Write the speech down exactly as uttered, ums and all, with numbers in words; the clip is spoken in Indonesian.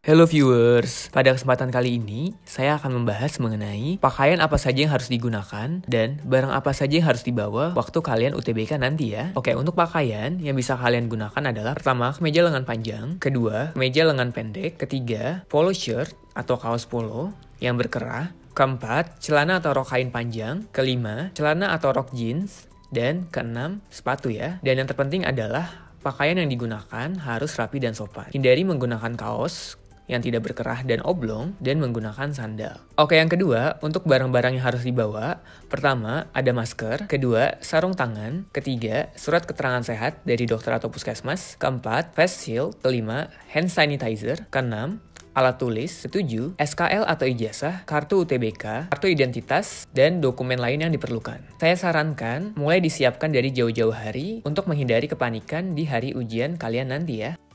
Hello viewers, pada kesempatan kali ini saya akan membahas mengenai pakaian apa saja yang harus digunakan dan barang apa saja yang harus dibawa waktu kalian U T B K nanti ya. Oke, untuk pakaian yang bisa kalian gunakan adalah pertama, kemeja lengan panjang, kedua, kemeja lengan pendek, ketiga, polo shirt atau kaos polo yang berkerah, keempat, celana atau rok kain panjang, kelima, celana atau rok jeans, dan keenam, sepatu ya. Dan yang terpenting adalah pakaian yang digunakan harus rapi dan sopan. Hindari menggunakan kaos yang tidak berkerah dan oblong, dan menggunakan sandal. Oke, yang kedua, untuk barang-barang yang harus dibawa, pertama, ada masker, kedua, sarung tangan, ketiga, surat keterangan sehat dari dokter atau puskesmas, keempat, face shield, kelima, hand sanitizer, keenam, alat tulis, ketujuh, S K L atau ijazah, kartu U T B K, kartu identitas, dan dokumen lain yang diperlukan. Saya sarankan mulai disiapkan dari jauh-jauh hari untuk menghindari kepanikan di hari ujian kalian nanti ya.